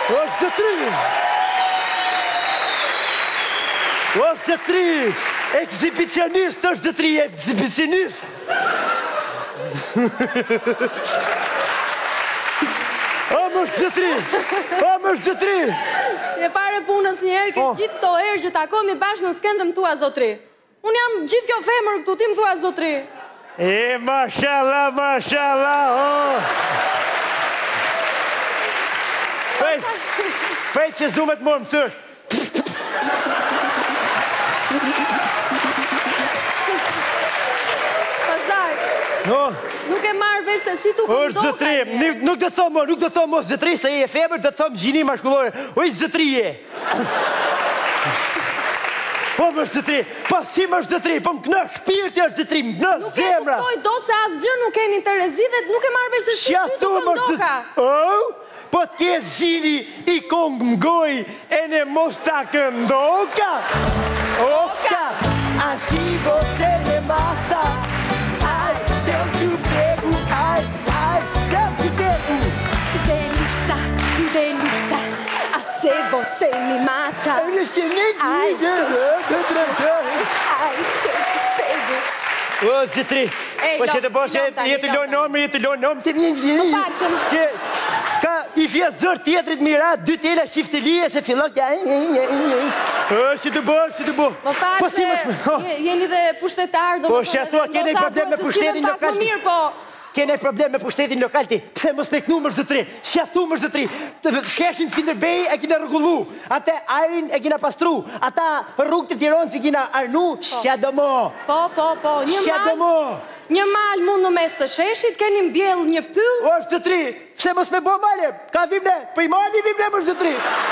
O zotri! O zotri! Exibicionist është zotri, exibicionist! O më është zotri! O më është zotri! E pare punës njerë, ke gjithë këto herë që takomi bashkë në skendë më thua zotri. Unë jam gjithë kjo femër këtu, ti më thua zotri. E, mashallah, mashallah, oh! Pejtë që s'du me të morë mësër. Pasaj, No, nuk e marrë veç se si tu këndoka është zëtri, nuk të thomë mo zëtri, se e feber, të thomë gjini mashkullore. Oj, zëtri je. Po më është zëtri, po si më është zëtri, po më kënë shpirti është zëtri, më kënë zemra. Nuk e kuptoj do të se asgjë nuk keni të rezi dhe nuk e marrë veç se si ty tu këndoka. Po t'ke gjini i kongë mgoj e në mos t'a këndoka. Oka, asi você me mata. Ai, se eu te pego, ai, se eu te pego. Delícia, delícia, assim você me mata. Ai, se eu te pego. O, zëtri, po që të bose, jetë lonë nomë, të vjen gjini. Ka i fjetë zërë tjetërit mira, dy tela shiftelie, se fillon kja. O, që të bo. Më fakë se jeni dhe pushtetarë, po që thua, kene i problem me pushtetin lokal. Kene i problem me pushtetin lokal ti. Pse mos me kënu mërë zëtri, që thu mërë zëtri. Të sheshin Skinderbej e kina rregullu, ate ajrin e kina pastru, ata rrugë të Tiranës e kina arnu, që do mo. Po, një malë mund në mes të sheshit, keni mbjell një pyll. O, është zëtri, pse mos me bo malje, ka vimne, për i mali vimne mërë zëtri.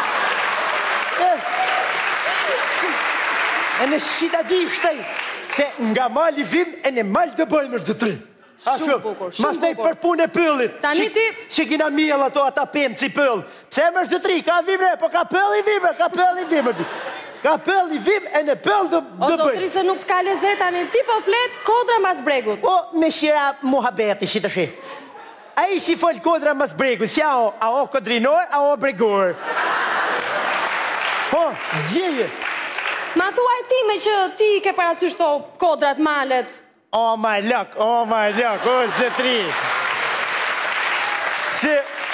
E në shita di shtaj, se nga mali vim e në malë të bëjë mërë zëtri. Shumë bukur, mas nej për punë e pëllit. Tani ti... Që kina miel ato ata pëmë si pëll. Pse mërë zëtri, ka vimne, po ka pëll i vimne, ka pëll i vimne. Ka pëll i vim e në pëll të bëjë. O zotri se nuk t'ka lezet, tani ti po flet kodra mas bregut. O, me shira muhabeti, shi të shi. A i shi fol kodra mas bregut, si a o kodrinor, a o bregor. Po, zjeje. Ma thuaj ti me që ti ke parasysh to kodrat malet. O, my luck, o, zëtri. Se,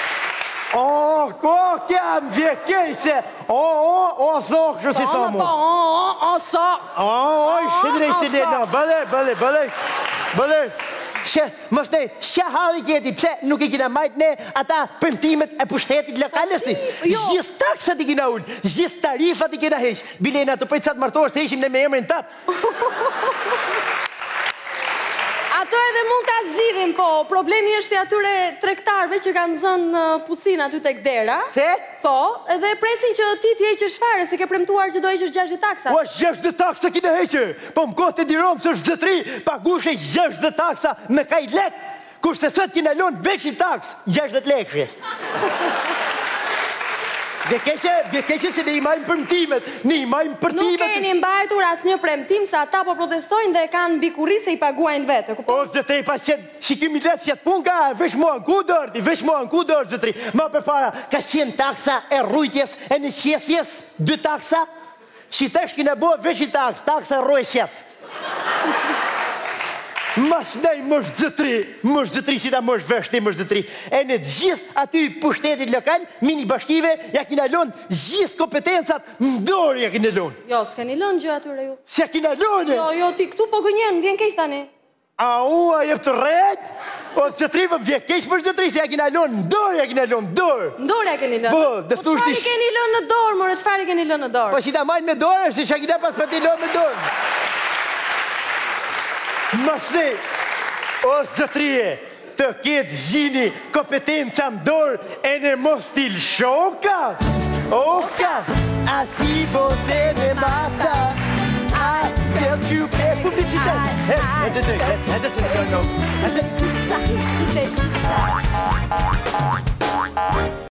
kja më vjekej se, o, zokë, që si thomu. O, sok. O, shidrej si dhe, no, bëllër. Shë, mos nej, shë halli kjeti, pse nuk i kina majt ne ata përmtimet e pushtetit lokalës ti. Gjithë taksat i kina ullë, gjithë tarifat i kina heq. Bilena të pëjtë sa të martosh të ishim ne me emrin tatë. Ato edhe mund t'a zgjidhim, po problemi është i atyre tregtarëve që kanë zënë pusin aty tek dera. Se? Po, edhe presin që ti t'jeqë shfare, se ke premtuar që do heqësh 60 taksa. O, 60 taksa kina heqë, po më kohë të diromë që është zëtri, pagushe 60 taksa me kaj lek, kurse sot kina lonë veç i taks, 60 lekëshe. Vjekeqe se ne i majmë përmtimet, Nuk keni mbajtur asë një premtim se ata po protestojnë dhe kanë bikurri se i paguajnë vetë. O, zëtri, pas që shikimi letë që të pun ka, vesh mua në ku dërdi, zëtri. Ma për para, ka 100 taksa e rrujtjes e në qesjes, 2 taksa, që të shkina bo vesh i taksa e rroj qes. Mas nej mësh zëtri që ta mësh veshti mësh zëtri. E në gjithë aty pushtetit lokal, mini bashkive, ja kina lonë gjithë kompetencat mdorë ja kina lonë. Jo, s'keni lonë gjë atyre ju. Se kina lonë? Jo, ti këtu po gënjen, vjen keq tani. A ua jep të rejt? O zëtri më vje keq për zëtri, se ja kina lonë mdorë, ja kina lonë mdorë. Mdorë ja keni lonë? Po, dhe Po çfarë keni lonë në dorë, more, çfarë keni lënë në dorë? Po që ta majnë me dorë, se që kina pas për ti lonë me dorë. Masne, o zëtrije, të ketë gjini kompetenca më dorë e në mos t'il shoka. Oka, asi você me mata. I tell you, publicitet.